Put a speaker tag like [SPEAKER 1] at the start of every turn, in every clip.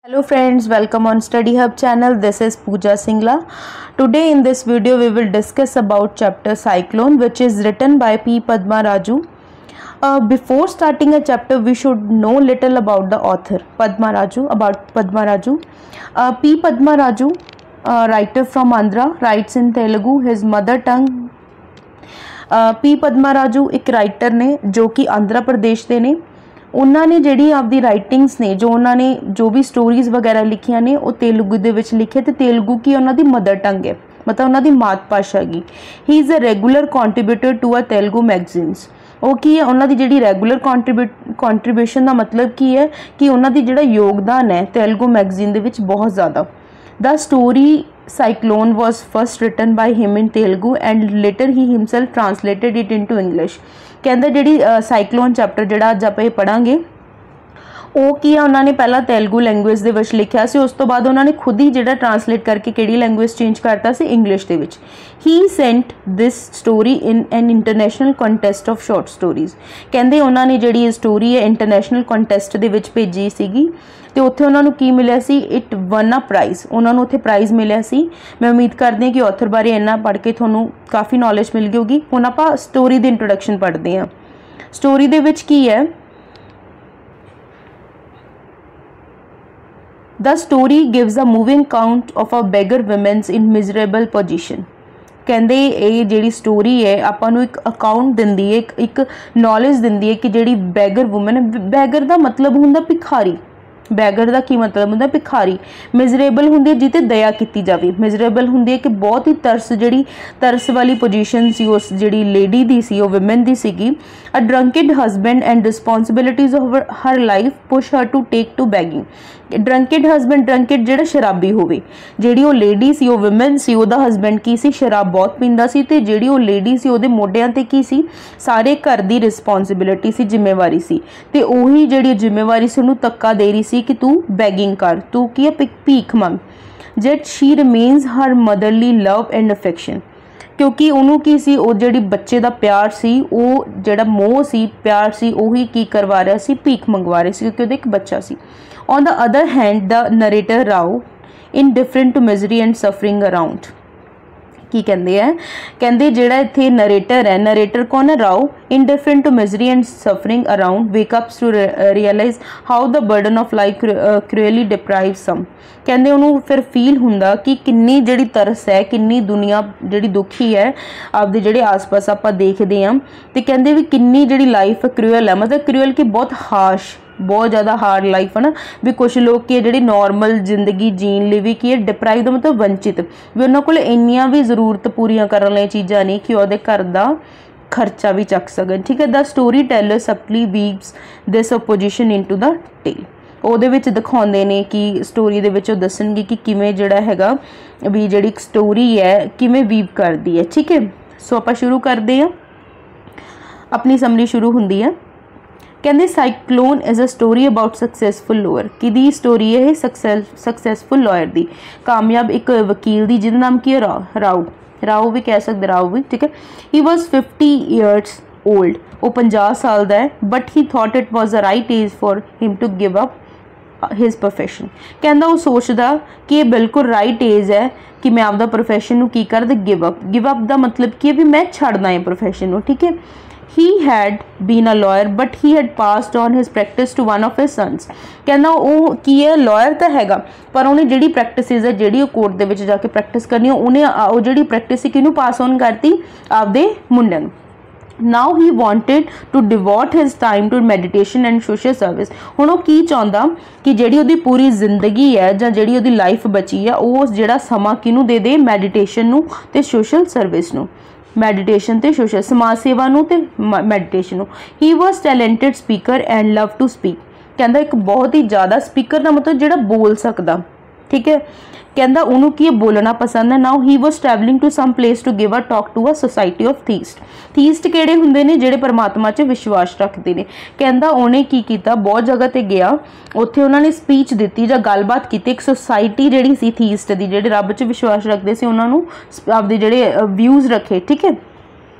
[SPEAKER 1] Hello friends, welcome on Study Hub channel. This is Pooja Singla. Today in this video we will discuss about chapter Cyclone, which is written by P. Padma Raju. Before starting a chapter we should know little about the author Padma Raju. P. Padma Raju, writer from Andhra, writes in Telugu, his mother tongue. P. Padma Raju एक writer ने जो कि आंध्र प्रदेश के ने उन्होंने जिहड़ी आपदी writings ने जो उन्होंने जो भी स्टोरीज़ वगैरह लिखियां ने वो तेलुगु दे विच लिखे ते तेलुगु की उन्हों दी मदर टंग है, मतलब उन्हों दी मात भाषा गी। He is a regular contributor to a Telugu magazines. वो की है उन्हों दी जिहड़ी रेगुलर कॉन्ट्रीब्यूशन का मतलब की है कि उन्हों दी जिहड़ा योगदान है तेलुगु मैगजीन दे विच बहुत ज़्यादा। The story Cyclone was first written by him in Telugu and later he himself translated it into English। कहंदे जिहड़ी साइक्लोन चैप्टर जिहड़ा अज आपां पढ़ांगे वो की है उन्होंने पहला तेलुगु लैंगुएज दे विच लिखिया सी, उस तो बाद उन्होंने खुद ही जिहड़ा ट्रांसलेट करके किहड़ी लैंगुएज चेंज करता सी इंग्लिश दे विच। He sent this story in an international contest of short stories. कहंदे उन्होंने जिहड़ी स्टोरी है इंटरनेशनल कॉन्टेस्ट दे विच भेजी सीगी ते उत्थे उन्होंने की मिलिया सी, इट वन अ प्राइज़, उन्होंने उत्थे प्राइज़ मिलिया सी। मैं उम्मीद करदी हां कि ऑथर बारे इन्ना पढ़ के तुहानूं काफ़ी नॉलेज मिल गई होगी। हुण आपां स्टोरी दी इंट्रोडक्शन पढ़दे हां। स्टोरी दे विच की है, The story gives a moving count of a beggar women's in miserable position। कहंदे ये जिहड़ी स्टोरी है आपां नूं एक अकाउंट दिंदी है, एक नॉलेज दिंदी है कि जिहड़ी बैगर वूमन है, बैगर दा मतलब हुंदा भिखारी। बैगर का की मतलब होंगे भिखारी। मिजरेबल होंगी जिते दया की जाए, मिजरेबल होंगी कि बहुत ही तरस वाली पोजीशन सी उस जी लेडी दी सी, वो विमेन दी सीगी। A drunkard husband and responsibilities of her life push her to take to begging. Drunkard husband, drunkard जो शराबी होवे, जिहड़ी वो लेडी सी, वो विमेन सी, उहदा हसबैंड की सी शराब बहुत पींदा सी ते जिहड़ी वो लेडी सी उहदे मोढियां ते की सी सारे घर दी रिस्पॉन्सिबिलिटी सी, जिम्मेवारी सी ते उही जिहड़ी जिम्मेवारी सी उहनूं धक्का दे रही सी कि तू बैगिंग कर, तू की भीख मंग। Yet she remains her motherly love and affection, क्योंकि उन्होंने की सी वो जिहड़ी बच्चे का प्यार सी, वो जिहड़ा मोह सी, प्यार सी, उही की करवा रहा सी, भीख मंगवा रहे सी क्योंकि उहदा एक बच्चा सी। On the other hand the narrator Rao indifferent to misery and suffering around. की कहते हैं, कहते जिहड़ा इत्थे नरेटर है, नरेटर कौन है? Rao. Indifferent to misery and suffering around wake ups to realise how the burden of life cruelly deprive some. कहते उन्होंने फिर फील हुंदा कि किन्नी जिहड़ी तरस है, किन्नी दुनिया जिहड़ी दुखी है आपदे जिहड़े आस पास आपां देखदे हां, ते कहते भी किन्नी जिहड़ी लाइफ क्रूअल है, मतलब क्रूअल की बहुत हार्श, बहुत ज़्यादा हार्ड लाइफ है ना। भी कुछ लोग की जी नॉर्मल जिंदगी जीन लिए भी की डिप्राइव का मतलब वंचित, भी उन्होंने को इन्नियां भी जरूरत पूरियां करने वाली चीज़ां नहीं कि वो घर का खर्चा भी चक सकन। ठीक है। The story teller subtly weaves this opposition into the tale. ਉਹਦੇ ਵਿੱਚ ਦਿਖਾਉਂਦੇ ਨੇ कि स्टोरी ਦੇ ਵਿੱਚ ਉਹ ਦੱਸਣਗੇ कि ਕਿਵੇਂ ਜਿਹੜਾ ਹੈਗਾ ਵੀ ਜਿਹੜੀ स्टोरी है किਵੇਂ ਵੀਵ करती है। ठीक है। सो ਆਪਾਂ शुरू करते हैं, अपनी समरी शुरू होंदी है। कहते cyclone is a story about successful lawyer. कि स्टोरी है सक्सैसफुल लॉयर की, कामयाब एक वकील की, जिसका नाम की है राव भी कह सकते, राव भी। ठीक है। ही वॉज 50 ईयर्स ओल्ड, वो 50 साल का है, but he thought it was the right age for him to give up his profession. कहता वो सोचता कि ये बिल्कुल राइट एज है कि मैं आपका प्रोफैशन नूं की कर दे गिव अप का मतलब कि भी मैं छड़ना है प्रोफैशन नूं। ठीक है। He had been a lawyer but he had passed on his practice to one of his sons। कहना वो की है लॉयर तो हैगा पर उन्हें जिहड़ी प्रैक्टिस है, जिहड़ी कोर्ट दे विच जाके प्रैक्टिस करनी, उन्हें वो जिहड़ी प्रैक्टिस सी किनू पास ऑन करती आपदे मुंडे नूं। Now he wanted to devote his time to meditation and social service। हुण वो की चाहुंदा कि जिहड़ी उहदी पूरी जिंदगी है जां जिहड़ी उहदी लाइफ बची है वो जिहड़ा समा किनू दे मैडिटेशन नूं ते सोशल सर्विस नूं। मैडिटेशन ते सोशल समाज सेवा नूं ते मैडिटेशन नूं। He was talented speaker and love to speak. कहता एक बहुत ही ज़्यादा स्पीकर का मतलब जिहड़ा बोल सकदा। ठीक है। कहता उन्होंने की बोलना पसंद है। Now he was travelling to some place to give a talk to a society of theist. Theist किहड़े हुंदे ने? जिहड़े परमात्मा च विश्वास रखते हैं। कहता उन्हें की कीता, बहुत जगह ते गया, उत्थे उन्होंने स्पीच दी जां गलबात की, एक सोसाइटी जिहड़ी सी थीस्ट दी, जिहड़े रब च विश्वास रखते सी, उन्होंने आपदे जिहड़े व्यूज़ रखे। ठीक है।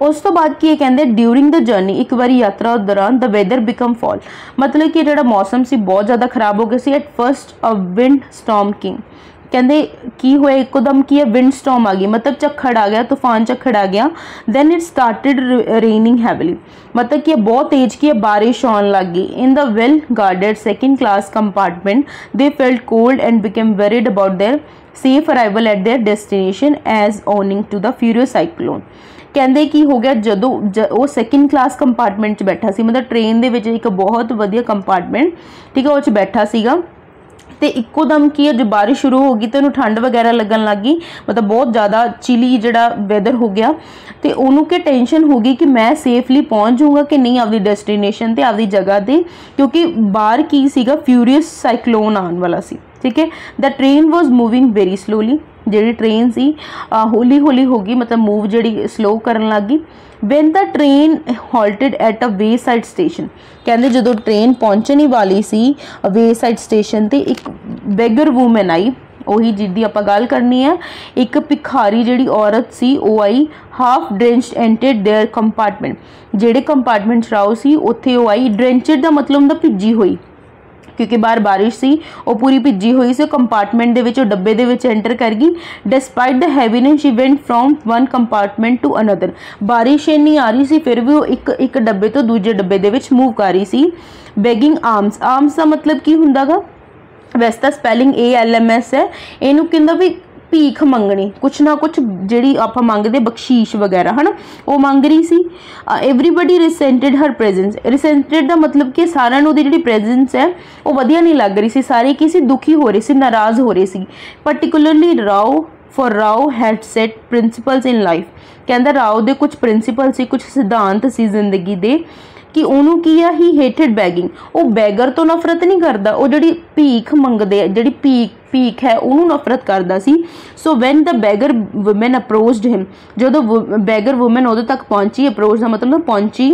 [SPEAKER 1] उस तो बाद की कहते ड्यूरिंग द जर्नी एक बार यात्रा दौरान द वैदर बिकम फॉल, मतलब कि जो मौसम से बहुत ज़्यादा खराब हो गया सी। At first a wind storm king, कहते की होया एकदम की है विंड स्टॉर्म आ गई, मतलब झक्खड़ आ गया, तूफान झक्खड़ आ गया। Then it started raining heavily, मतलब कि बहुत तेज की बारिश आने लग गई। In the well guarded second class compartment they felt cold and became worried about their safe arrival at their destination as owing to the furious cyclone. कहते की हो गया जो वो सैकेंड क्लास कंपार्टमेंट च बैठा सी, मतलब ट्रेन दे विच एक बहुत वधिया कंपार्टमेंट, ठीक है, उस बैठा सीगा तो इक्को दम की है जो बारिश शुरू हो गई तो उन्होंने ठंड वगैरह लगन लग गई, मतलब बहुत ज़्यादा चिली जड़ा वैदर हो गया। तो उन्होंने क्या टेंशन हो गई कि मैं सेफली पहुँच जाऊँगा कि नहीं आपकी डेस्टिनेशन पर आपकी जगह पर, क्योंकि बाहर की सीगा फ्यूरियस साइक्लोन आने वाला सी, ठीक है। The train was moving very slowly, जी ट्रेन सी हौली हौली हो गई, मतलब मूव जी स्लो करन लग गई। When the train halted at a wayside station, कहते जो ट्रेन पहुँचने वाली सी वे साइड स्टेशन ते एक बैगर वूमन आई, ਉਹੀ जिद्दी आप गल करनी है, एक भिखारी जी औरत सी वो आई, half drenched entered their compartment, जेडे कंपार्टमेंट राओ सी उत्थे वो आई। ड्रेंचड का मतलब होंदा भिजी हुई, क्योंकि बाहर बारिश सी वो पूरी भिजी हुई सी, कंपार्टमेंट दे विच डब्बे दे विच एंटर कर गई। Despite the heaviness she went from one compartment to another, बारिश इन्नी आ रही सी फिर भी वो एक डब्बे तो दूजे डब्बे दे विच मूव कर रही सी। बैगिंग आर्म्स, आर्म्स का मतलब की हुंदा गा, वैसे तो स्पैलिंग ALMS है, इनू कहंदा भी भीख मंगनी, कुछ ना कुछ जी आप मंगते बख्शीश वगैरह है ना, वो मंग रही सी। Everybody resented her presence, resented का मतलब कि सारे जी प्रेजेंस है वो वधिया नहीं लग रही सी, सारे की सी दुखी हो रही सी, नाराज़ हो रही सी। Particularly Rao, for Rao had set principles in life, कहता राव दे कुछ प्रिंसिपल सी, कुछ सिद्धांत सी जिंदगी दे कि उन्होंने की है ही हेटेड बैगिंग, वो बैगर तो नफरत नहीं करता, वो जी भीख मंगते जी भीख है उन्होंने नफरत करता सी। So when the beggar women approached him, जो बैगर वुमेन उदों तक पहुंची, अप्रोच का मतलब पहुंची,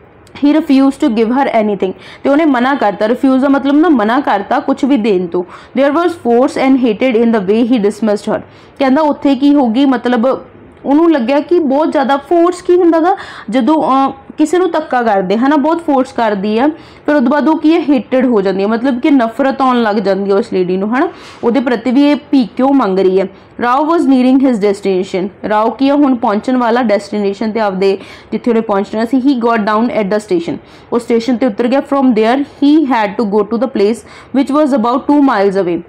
[SPEAKER 1] he refuse to give her anything, तो उन्हें मना करता, रिफ्यूज का मतलब ना मना करता कुछ भी देन तो। There was force and hated in the way he dismissed her, कहता उत्थे की होगी, मतलब उन्होंने लग्या कि बहुत ज़्यादा फोर्स की होंदा गा जो किसी को धक्का करते है ना, बहुत फोर्स करती है, फिर उसके बाद वो की है हेटेड हो जाती है, मतलब कि नफरत आने लग जाती है उस लेडी को, है ना, वो प्रति भी ये भीख क्यों मंग रही है। Rao was nearing his destination, Rao की है हुण पहुंचण वाला डेस्टिनेशन ते आपदे जिथे उन्हें पहुंचना सी। He got down at the station, उस स्टेशन ते उतर गया। From there he had to go to the place which was about 2 miles away,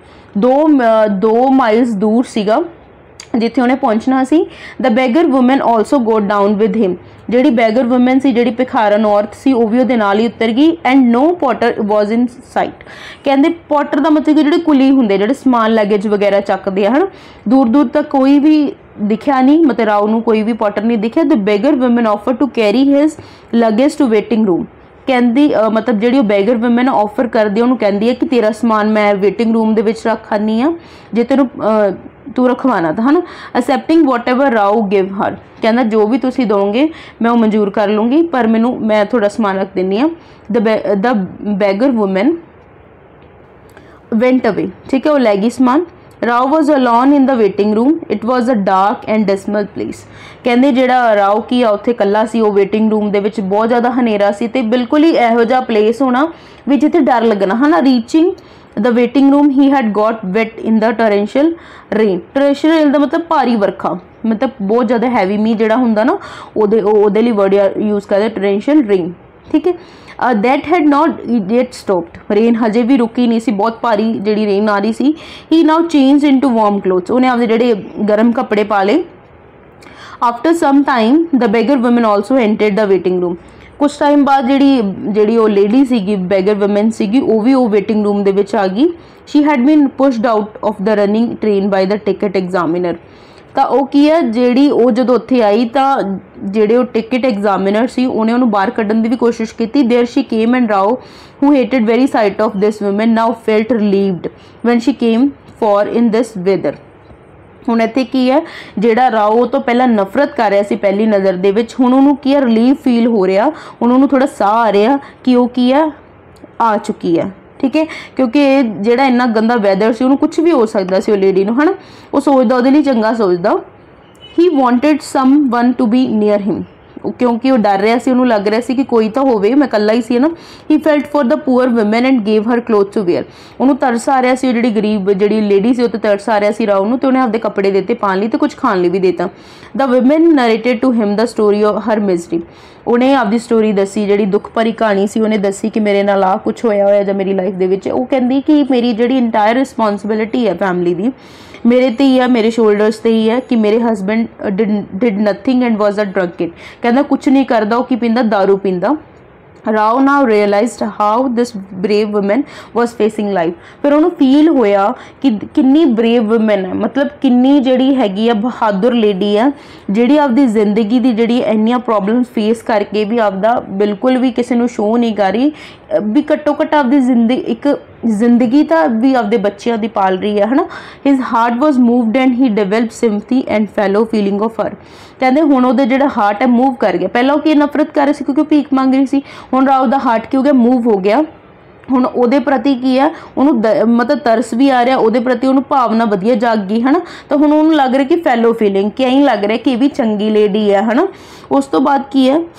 [SPEAKER 1] 2 miles दूर सीगा जिथे उन्हें पहुंचना सी। The beggar women also go down with him, जी बैगर वुमेन सी जी भिखारन औरत सी वो भी नाल ही उतर गई। And no potter was in sight, कहते पॉटर का मतलब कि जो कुली होंगे जो समान लगेज वगैरह चकते हैं, दूर दूर तक कोई भी दिखा नहीं, मतलब राव नूं कोई भी पॉटर नहीं दिखा। The beggar women offer to carry his luggage to waiting room, कहती मतलब जी बैगर वुमेन ऑफर करती उन्होंने कहती है कि तेरा समान मैं वेटिंग रूम के रख आनी हाँ जे तेन तू रखवाना था, है ना। Excepting whatever Rao give her, कहना जो भी तुसी दोगे मैं वो मंजूर कर लूँगी, पर मैं थोड़ा समान रख देनी हाँ। The beggar women went away, ठीक है, वो लैगी समान। Rao was alone in the waiting room, it was a dark and dismal place, कहते जो राव की आ उत्थे कला सी, वो वेटिंग रूम के बहुत ज़्यादा हनेरा सी, ते बिल्कुल ही इहो जिहा प्लेस होना भी जिथे डर लगना, है ना। Reaching the waiting room he had got wet in the torrential rain, torrential rain का मतलब भारी वर्खा, मतलब बहुत ज़्यादा हैवी मीह जोड़ा होंदा ना, ओदे लिए वर्ड यूज़ करते टोरेंशियल रेन, ठीक है। That had not yet stopped, rain हजे भी रुकी नहीं सी, बहुत भारी जी रेन आ रही सी। He now change into warm clothes, उन्हें आपके जोड़े गर्म कपड़े पा ले। After some time the beggar women also entered the waiting room, कुछ टाइम बाद जी वो लेडी सी बैगर वुमेन सी वो भी वो वेटिंग रूम के आ गई। She had been pushed out of the running train by the ticket examiner, तो वो की है जी वो जो उत्थे आई तो जेडे वो टिकट एग्जामिनर सी उन्हें उन्होंने बाहर कढ़न की भी कोशिश की। There she came and Rao who hated very sight of this women now felt relieved when she came for in this weather. हुण इत्थे की है जिहड़ा राव तो पहला नफरत कर रहा सी पहली नज़र दे विच, हुण उहनूं की है रिलीव फील हो रहा, उन्होंने थोड़ा साह आ रहा कि वो की है आ चुकी है, ठीक है, क्योंकि जिहड़ा इन्ना गंदा वैदर से उन्होंने कुछ भी हो सकता सी लेडी नूं, है ना, वो सोचदा उहदे लई चंगा सोचदा। He wanted someone to be near him, क्योंकि वो डर रहा सी, उन्होंने लग रहा सी कि कोई तो होवे, मैं कल्ला ही सी है ना। He felt for the poor women and gave her cloth to wear. उन्होंने तरस आ रहा सी, जिहड़ी गरीब जिहड़ी लेडी सी उत्ते तरस आ रहा सी राव नूं, ते उन्हें आपदे कपड़े देते पाण लई ते कुछ खाण लई भी देता। The women narrated to him the story of her misery. उन्हें आपदी स्टोरी दसी, जिहड़ी दुख भरी कहानी सी उन्हें दसी कि मेरे नाल आ कुछ होया जां मेरी लाइफ दे विच। वो कहंदी कि मेरी जिहड़ी इंटायर रिस्पोंसिबिलिटी है फैमिली दी मेरे ते ही है, मेरे शोल्डर्स ते ही है कि मेरे husband did nothing and was a drunken. कहंदा कुछ नहीं करदा, वो की पींदा, दारू पींदा। Rao now realized how this brave women was facing life. फिर उन्होंने फील होया कि किन्नी ब्रेव वुमेन है, मतलब किन्नी जिहड़ी हैगी है बहादुर लेडी है, जिहड़ी आपदी जिंदगी दी जिहड़ी इन्नियां प्रॉब्लम फेस करके भी आपदा बिल्कुल भी किसी नूं शो नहीं कर रही, भी घट्टो घट्ट आपदी जिंदगी तो भी आपदे बच्चों की पाल रही है ना। His heart was moved and he develop sympathy and fellow feeling of her. कहते हुण उहदा जिहड़ा हार्ट है मूव कर गया। पहला वो नफरत कर रही सी क्योंकि भीख मंग रही सी, हुण राव दा हार्ट की हो गया, मूव हो गया। हुण उहदे प्रति की है उन्होंने मतलब तरस भी आ रहा, उहदे प्रति उन्होंने भावना वधिया जाग गई है ना। तो हुण उन्होंने लग रहा कि फैलो फीलिंग कि ऐं लग रहा कि ये भी चंगी लेडी है ना। उस तो बाद की है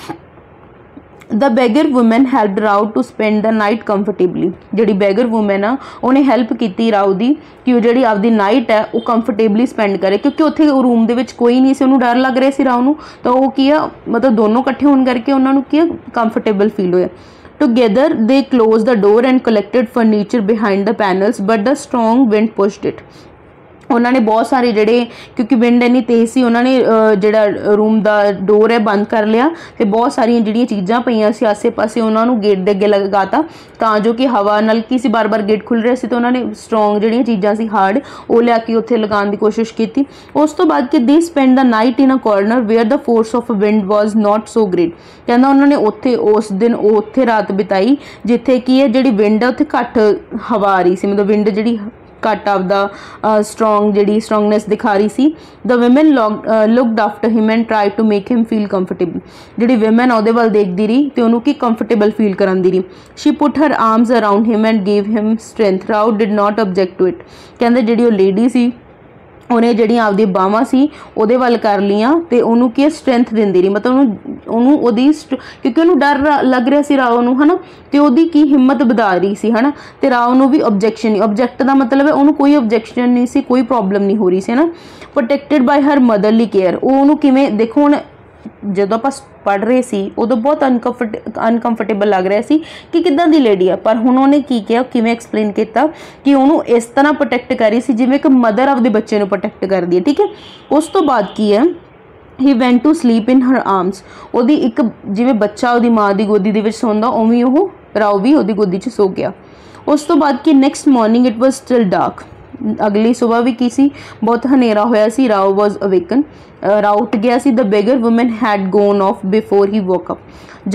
[SPEAKER 1] the beggar women help Rao to spend the night comfortably. जिहड़ी बैगर वुमेन आ उन्हें हैल्प की राव दी कि वो जिहड़ी आपदी नाइट है वो कंफर्टेबली स्पेंड करे, क्योंकि उत्थे रूम दे विच कोई नहीं सी, उन्होंने डर लग रहा सी राव नूं। तो वो की है मतलब दोनों इकट्ठे होने करके उन्होंने की कंफर्टेबल फील होया। Together they close the door and collected furniture behind the panels but the strong wind pushed it. उन्होंने बहुत सारे जिहड़े क्योंकि विंड इन्नी तेज सी, उन्होंने जिहड़ा रूम का डोर है बंद कर लिया, तो बहुत सारिया जिहड़ियां चीज़ां पईयां सी आसे पासे उन्होंने गेट दे अगे लगाता तां जो कि हवा नलकी सी, बार बार गेट खुल रहा सी, तो उन्होंने स्ट्रोंग जिहड़ियां चीज़ां सी हार्ड वो लिया के उत्थे लगाने की कोशिश की। उस तो बाद कि they spend the night in a corner where the force of wind was not so great. कहना उन्होंने उत्थे उस दिन उत्थे रात बिताई जिथे की है जिहड़ी विंड है उत्थे घट हवा आ रही सी, मतलब विंड जिहड़ी घट आपदा स्ट्रोंग जिहड़ी स्ट्रोंगनेस दिखा रही सी। The women looked after him and try to make him feel comfortable. जिहड़ी वुमेन ਉਹਦੇ ਵੱਲ देखदी रही ते ਉਹਨੂੰ की कंफर्टेबल फील करांदी रही। She put her arms around him and gave him strength. Rao did not object to it. कहंदे जिहड़ी ਉਹ लेडी सी उन्हें जिहड़ियां आपदी बावां सी ਉਹਦੇ ਵੱਲ कर लियां ते ਉਹਨੂੰ की स्ट्रेंथ दिंदी रही, मतलब ਉਹਨੂੰ ਉਹਦੀ क्योंकि ਉਹਨੂੰ डर लग रहा सी राव ਨੂੰ हना, ਤੇ ਉਹਦੀ की हिम्मत ਵਧਾ ਰਹੀ ਸੀ हना। ਤੇ ਰਾव ਨੂੰ भी ऑब्जेक्शन नहीं, ऑब्जेक्ट ਦਾ मतलब है ਉਹਨੂੰ कोई ऑब्जेक्शन नहीं सी, कोई प्रॉब्लम नहीं हो रही सी हना। Protected by her motherly care. ਉਹਨੂੰ किवें देखो हुण ਜਦੋਂ ਆਪਾਂ पढ़ रहे सी उदों बहुत अनकंफर्टेबल लग रहा सी कि किदां दी लेडी है, पर हुण उन्हें की किया किवें एक्सप्लेन किया कि उन्होंने इस तरह प्रोटेक्ट कर रही सी जिवें एक मदर आपदे बच्चे नूं प्रोटेक्ट करदी है, ठीक है। उस तो बाद की है he went to sleep in her arms. उहदी एक जिवें बच्चा उहदी माँ की गोदी दे विच सौंदा उवें ओह राव भी उहदी गोदी च सो गया। उस तो बाद की next morning it was still dark. अगली सुबह भी की सी बहुत हनेरा होया सी। Rao was awaken. राव उठ गया सी। The beggar women had gone off before he woke up.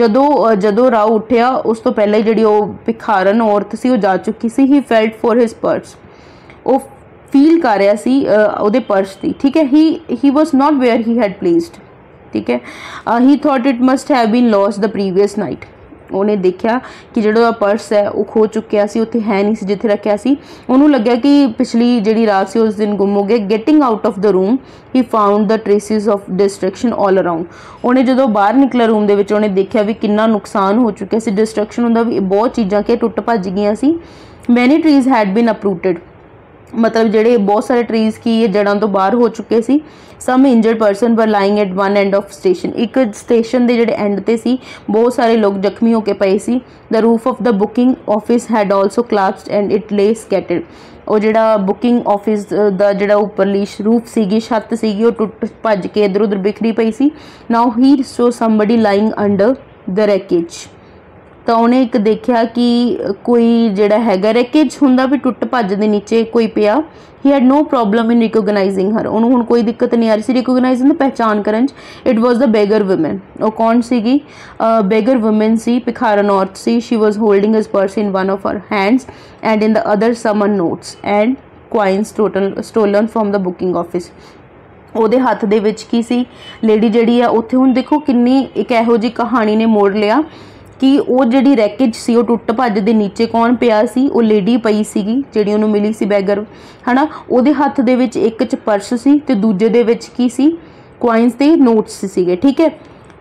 [SPEAKER 1] जदों राव उठिया उस तो पहले जिहड़ी वो भिखारन औरत सी वो जा चुकी सी। He felt for his purse. वो फील कर रहा सी उहदे पर्स की, ठीक है। He was not where he had placed, ठीक है। He thought it must have been lost the previous night. उन्हें देखा कि जो पर्स है वो खो चुकिया सी, उत्थे है नहीं सी जिथे रखिया सी। उन्होंने लग्या कि पिछली जिहड़ी रात सी उस दिन गुम हो गए। Getting out of the room he found the traces of destruction all around. उन्हें जो बाहर निकला रूम दे विच उन्हें देखा भी कितना नुकसान हो चुका सी। डिस्ट्रक्शन होंदा भी बहुत चीज़ां कि टुट भज गई सी। Many trees had been uprooted, मतलब जिहड़े बहुत सारे ट्रीज की जड़ां तो बाहर हो चुके सी। Some injured person were lying at one end of station. एक स्टेशन के जिहड़े एंड ते सी बहुत सारे लोग जख्मी होके पे सी। The roof of the booking office had also collapsed and it lay scattered. और जिहड़ा बुकिंग ऑफिस दा जिहड़ा उपरली रूफ सीगी छत सीगी वो टुट भज के इधर उधर बिखरी पई सी। Now he saw somebody lying under the wreckage. तो उन्हें एक देखा कि कोई जिहड़ा हैगा रैकेज हुंदा भी टुट भज दे नीचे कोई पिया। He had no problem in recognizing her. उन्होंने हुण कोई दिक्कत नहीं आ रही सी रिकोगनाइजिंग पहचान करन। It was the beggar women. वो कौन सीगी? बेगर वुमेन सी, भिखारन औरत सी। She was holding his purse in one of her hands and in the other some notes and coins stolen from the booking office. ਉਹਦੇ हथ ਦੇ ਵਿੱਚ ਕੀ ਸੀ लेडी ਜਿਹੜੀ ਆ ਉੱਥੇ ਹੁਣ देखो किन्नी एक ਇਹੋ जी कहानी ने मोड़ लिया कि वो जिहड़ी रैकेज सी वो टुट भज दे नीचे कौन पिया सी? वो लेडी पई सीगी जिहड़ी उहनूं मिली सी बैगर, है ना। ਉਹਦੇ हथ दे विच एक च पर्स सी ते दूजे दे विच की सी? क्वाइंस ते नोट्स सीगे, ठीक है।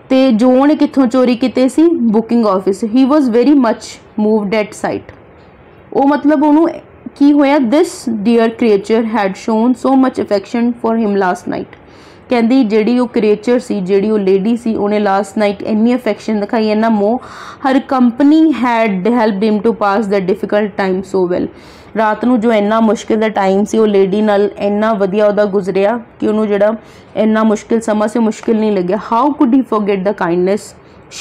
[SPEAKER 1] ਤੇ ਜੋ ਉਹਨੇ ਕਿੱਥੋਂ ਚੋਰੀ ਕੀਤੇ ਸੀ, booking office. He was very much moved at sight. ਉਹ ਮਤਲਬ ਉਹਨੂੰ ਕੀ ਹੋਇਆ, this dear creature had shown so much affection for him last night. ਕਹਿੰਦੀ ਜਿਹੜੀ ਉਹ ਕ੍ਰੀਏਚਰ ਸੀ, ਜਿਹੜੀ ਉਹ ਲੇਡੀ ਸੀ, ਉਹਨੇ ਲਾਸਟ ਨਾਈਟ ਇੰਨੀ ਅਫੈਕਸ਼ਨ ਦਿਖਾਈ, ਇੰਨਾ ਮੋਹ। Her company had helped him to pass the difficult time so well. ਰਾਤ ਨੂੰ ਜੋ ਇੰਨਾ ਮੁਸ਼ਕਿਲ ਦਾ ਟਾਈਮ ਸੀ, ਉਹ ਲੇਡੀ ਨਾਲ ਇੰਨਾ ਵਧੀਆ ਉਹਦਾ ਗੁਜ਼ਰਿਆ ਕਿ ਉਹਨੂੰ ਜਿਹੜਾ ਇੰਨਾ ਮੁਸ਼ਕਿਲ ਸਮਾਂ ਸੀ, ਮੁਸ਼ਕਿਲ ਨਹੀਂ ਲੱਗਿਆ। How could he forget the kindness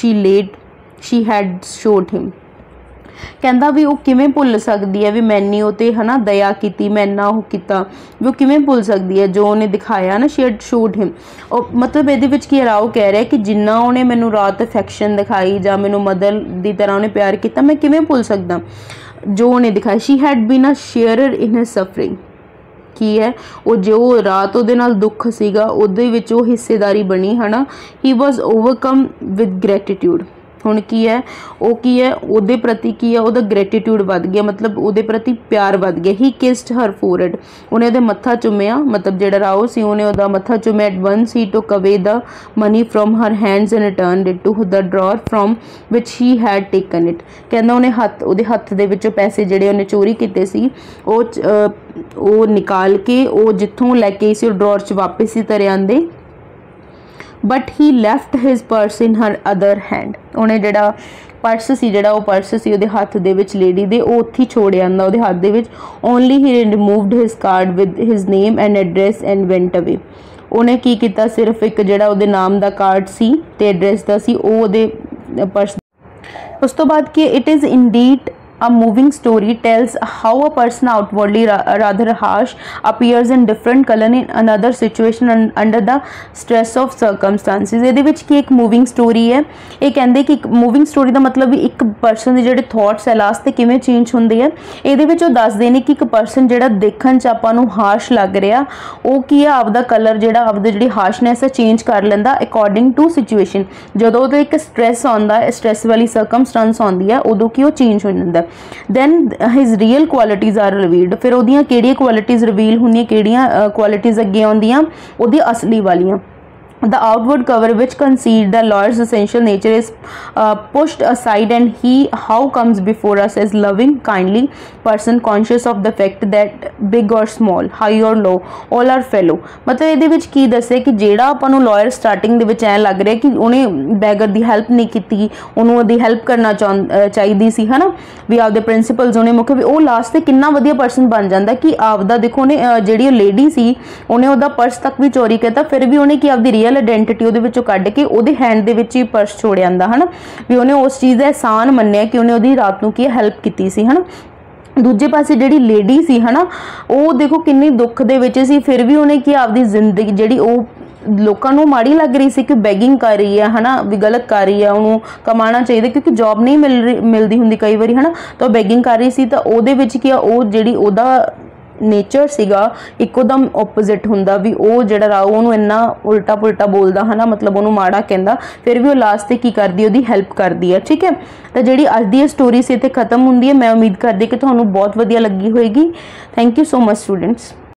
[SPEAKER 1] she had showed him. ਕਹਿੰਦਾ ਵੀ ਉਹ ਕਿਵੇਂ ਭੁੱਲ ਸਕਦੀ ਹੈ ਵੀ ਮੈਨੇ ਉਹ 'ਤੇ ਹੈ ਨਾ ਦਇਆ ਕੀਤੀ, ਮੈਂ ਇੰਨਾ ਉਹ ਕੀਤਾ, ਵੀ ਉਹ ਕਿਵੇਂ ਭੁੱਲ ਸਕਦੀ ਹੈ ਜੋ ਉਹਨੇ ਦਿਖਾਇਆ ਨਾ, ਸ਼ੀ ਹੈਡ ਸ਼ੋਡ ਹਿਮ। ਉਹ ਮਤਲਬ ਇਹਦੇ ਵਿੱਚ ਕੀ ਰਾਓ ਕਹਿ ਰਿਹਾ ਕਿ ਜਿੰਨਾ ਉਹਨੇ ਮੈਨੂੰ ਰਾਤ ਅਫੈਕਸ਼ਨ ਦਿਖਾਈ ਜਾਂ ਮੈਨੂੰ ਮਦਰ ਦੀ ਤਰ੍ਹਾਂ ਉਹਨੇ ਪਿਆਰ ਕੀਤਾ, ਮੈਂ ਕਿਵੇਂ ਭੁੱਲ ਸਕਦਾ ਜੋ ਉਹਨੇ ਦਿਖਾਇਆ। She had been a sharer in his suffering. ਕੀ ਹੈ, ਉਹ ਜੋ ਰਾਤ ਉਹਦੇ ਨਾਲ ਦੁੱਖ ਸੀਗਾ ਉਹਦੇ ਵਿੱਚ ਉਹ ਹਿੱਸੇਦਾਰੀ ਬਣੀ, ਹੈ ਨਾ। He was overcome with gratitude. ਹੁਣ ਕੀ ਹੈ, ਉਹ ਕੀ ਹੈ, ਉਹਦੇ ਪ੍ਰਤੀ ਕੀ ਹੈ, ਉਹਦਾ ਗ੍ਰੈਟੀਟਿਊਡ ਵੱਧ ਗਿਆ, ਮਤਲਬ ਉਹਦੇ ਪ੍ਰਤੀ ਪਿਆਰ ਵੱਧ ਗਿਆ। He kissed her forehead. ਉਹਨੇ ਉਹਦੇ ਮੱਥਾ ਚੁੰਮਿਆ, ਮਤਲਬ ਜਿਹੜਾ ਰਾਓ ਸੀ ਉਹਨੇ ਉਹਦਾ ਮੱਥਾ ਚੁੰਮਿਆ। At ones he took away the money from her hands and returned it to the drawer from which he had taken it. ਕਹਿੰਦਾ ਉਹਨੇ ਉਹਦੇ ਹੱਥ ਦੇ ਵਿੱਚੋਂ ਪੈਸੇ ਜਿਹੜੇ ਉਹਨੇ ਚੋਰੀ ਕੀਤੇ ਸੀ ਉਹ ਨਿਕਾਲ ਕੇ ਉਹ ਜਿੱਥੋਂ ਲੈ ਕੇ ਆਈ ਸੀ ਉਹ ਡਰਾਅਰ 'ਚ ਵਾਪਸ ਹੀ ਧਰ ਆਂਦੇ। But he left his purse in her other hand. ਉਹਨੇ ਜਿਹੜਾ ਪਰਸ ਸੀ, ਜਿਹੜਾ ਉਹ ਪਰਸ ਸੀ ਉਹਦੇ ਹੱਥ ਦੇ ਵਿੱਚ ਲੇਡੀ ਦੇ, ਉਹ ਉੱਥੇ ਛੋੜ ਆਂਦਾ ਉਹਦੇ ਹੱਥ ਦੇ ਵਿੱਚ। Only he removed his card with his name and address and went away. ਉਹਨੇ ਕੀ ਕੀਤਾ, ਸਿਰਫ ਇੱਕ ਜਿਹੜਾ ਉਹਦੇ ਨਾਮ ਦਾ ਕਾਰਡ ਸੀ ਤੇ ਐਡਰੈਸ ਦਾ ਸੀ, ਉਹ ਉਹਦੇ ਪਰਸ। ਉਸ ਤੋਂ ਬਾਅਦ ਕਿ it is indeed a moving story tells how a person outwardly rather harsh appears in different color in another situation under the stress of circumstances। ਇਹਦੇ ਵਿੱਚ ਕੀ ਇੱਕ ਮੂਵਿੰਗ ਸਟੋਰੀ ਹੈ। ਇਹ ਕਹਿੰਦੇ ਕਿ ਇੱਕ ਮੂਵਿੰਗ ਸਟੋਰੀ ਦਾ ਮਤਲਬ ਵੀ ਇੱਕ ਪਰਸਨ ਦੇ ਜਿਹੜੇ ਥਾਟਸ ਹੈ ਲਾਸਟ 'ਤੇ ਕਿਵੇਂ ਚੇਂਜ ਹੁੰਦੇ ਆ। ਇਹਦੇ ਵਿੱਚ ਉਹ ਦੱਸਦੇ ਨੇ ਕਿ ਇੱਕ ਪਰਸਨ ਜਿਹੜਾ ਦੇਖਣ 'ਚ ਆਪਾਂ ਨੂੰ ਹਾਰਸ਼ ਲੱਗ ਰਿਹਾ, ਉਹ ਕੀ ਆ, ਆਪਦਾ ਕਲਰ ਜਿਹੜਾ ਆਪਦਾ ਜਿਹੜੀ ਹਾਰਸ਼ਨੈਸ ਹੈ ਚੇਂਜ ਕਰ ਲੈਂਦਾ ਅਕੋਰਡਿੰਗ ਟੂ ਸਿਚੁਏਸ਼ਨ। ਜਦੋਂ ਉਹਦਾ ਇੱਕ ਸਟ੍ਰੈਸ ਆਉਂਦਾ, ਸਟ੍ਰੈਸ ਵਾਲੀ ਸਰਕਮਸਟੈਂਸ ਆਉਂਦੀ ਹੈ, ਉਦੋਂ ਕੀ ਉਹ ਚੇਂਜ ਹੋ ਜਾਂਦਾ। then his real qualities are revealed। ਫਿਰ ਉਹਦੀਆਂ ਕਿਹੜੀਆਂ ਕੁਆਲਿਟੀਜ਼ ਰਿਵੀਲ ਹੁੰਦੀਆਂ, ਕਿਹੜੀਆਂ ਕੁਆਲਿਟੀਜ਼ ਅੱਗੇ ਆਉਂਦੀਆਂ, ਉਹਦੀ ਅਸਲੀ ਵਾਲੀਆਂ। The outward cover which concealed the lawyer's essential nature is pushed aside and he how comes before us as loving, kindly person conscious of the fact that big or small, high or low, all are fellow। ਮਤਲਬ ਇਹਦੇ ਵਿੱਚ ਕੀ ਦੱਸਿਆ ਕਿ ਜਿਹੜਾ ਆਪਾਂ ਨੂੰ lawyer starting ਦੇ ਵਿੱਚ ਐਂ ਲੱਗ ਰਿਹਾ ਕਿ ਉਹਨੇ ਬੈਗਰ ਦੀ ਹੈਲਪ ਨਹੀਂ ਕੀਤੀ, ਉਹਨੂੰ ਉਹਦੀ ਹੈਲਪ ਕਰਨਾ ਚਾਹੀਦੀ ਸੀ, ਹੈ ਨਾ, ਵੀ ਆਪਦੇ ਪ੍ਰਿੰਸੀਪਲਸ ਉਹਨੇ ਮੁੱਖ ਵੀ ਉਹ ਲਾਸਟ 'ਤੇ ਕਿੰਨਾ ਵਧੀਆ ਪਰਸਨ ਬਣ ਜਾਂਦਾ ਕਿ ਆਪਦਾ ਦੇਖੋ ਉਹਨੇ ਜਿਹੜੀ ਉਹ ਲੇਡੀ ਸੀ ਉਹਨੇ ਉਹਦਾ ਪਰਸ ਤੱਕ ਵੀ ਚੋਰੀ ਕੀਤਾ, ਫਿਰ ਵੀ ਉਹਨੇ ਕੀ ਆਪਦੀ ਰੀਅਲ ਆਇਡੈਂਟੀਟੀ ਉਹਦੇ ਵਿੱਚੋਂ ਕੱਢ ਕੇ ਉਹਦੇ ਹੈਂਡ ਦੇ ਵਿੱਚ ਹੀ ਪਰਸ ਛੋੜ ਆਂਦਾ, ਹੈ ਨਾ, ਵੀ ਉਹਨੇ ਉਸ ਚੀਜ਼ ਦਾ ਅਹਿਸਾਨ ਮੰਨਿਆ ਕਿ ਉਹਨੇ ਉਹਦੀ ਰਾਤ ਨੂੰ ਕੀ ਹੈਲਪ ਕੀਤੀ ਸੀ, ਹੈ ਨਾ। ਦੂਜੇ ਪਾਸੇ ਜਿਹੜੀ ਲੇਡੀ ਸੀ, ਹੈ ਨਾ, ਉਹ ਦੇਖੋ ਕਿੰਨੀ ਦੁੱਖ ਦੇ ਵਿੱਚ ਸੀ, ਫਿਰ ਵੀ ਉਹਨੇ ਕੀ ਆਪਦੀ ਜ਼ਿੰਦਗੀ ਜਿਹੜੀ ਉਹ ਲੋਕਾਂ ਨੂੰ ਮਾੜੀ ਲੱਗ ਰਹੀ ਸੀ ਕਿ ਬੈਗਿੰਗ ਕਰ ਰਹੀ ਹੈ, ਹੈ ਨਾ, ਵੀ ਗਲਤ ਕਰ ਰਹੀ ਹੈ, ਉਹਨੂੰ ਕਮਾਉਣਾ ਚਾਹੀਦਾ ਕਿਉਂਕਿ ਜੌਬ ਨਹੀਂ ਮਿਲਦੀ ਹੁੰਦੀ ਕਈ ਵਾਰੀ, ਹੈ ਨਾ, ਤਾਂ ਉਹ ਬੈਗਿੰਗ ਕਰ ਰਹੀ ਸੀ। ਤਾਂ ਉਹਦੇ ਵਿੱਚ ਕੀ ਆ, ਉਹ ਜਿਹੜੀ ਉਹਦਾ ਨੇਚਰ ਸੀਗਾ ਇੱਕੋਦਮ ਓਪੋਜ਼ਿਟ ਹੁੰਦਾ, ਵੀ ਉਹ ਜਿਹੜਾ ਰਾਓ ਉਹਨੂੰ ਇੰਨਾ ਉਲਟਾ ਪੁਲਟਾ ਬੋਲਦਾ, ਹੈ ਨਾ, ਮਤਲਬ ਉਹਨੂੰ ਮਾੜਾ ਕਹਿੰਦਾ, ਫਿਰ ਵੀ ਉਹ ਲਾਸਟ 'ਤੇ ਕੀ ਕਰਦੀ, ਉਹਦੀ ਹੈਲਪ ਕਰਦੀ ਹੈ। ਠੀਕ ਹੈ, ਤਾਂ ਜਿਹੜੀ ਅੱਜ ਦੀ ਇਹ ਸਟੋਰੀ ਸੀ ਇੱਥੇ ਖਤਮ ਹੁੰਦੀ ਹੈ। ਮੈਂ ਉਮੀਦ ਕਰਦੀ ਕਿ ਤੁਹਾਨੂੰ ਬਹੁਤ ਵਧੀਆ ਲੱਗੀ ਹੋਏਗੀ। Thank you so much students.